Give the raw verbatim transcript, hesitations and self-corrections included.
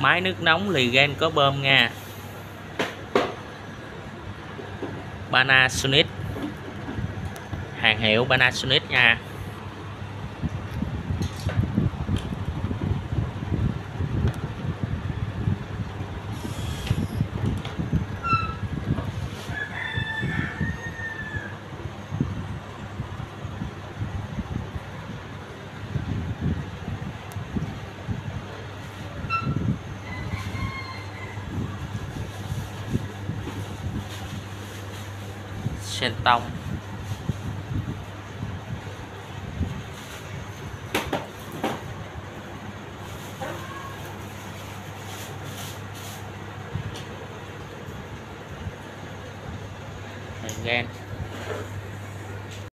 Máy nước nóng lì gan có bơm nha, Panasonic, hàng hiệu Panasonic nha. Sen tông, gan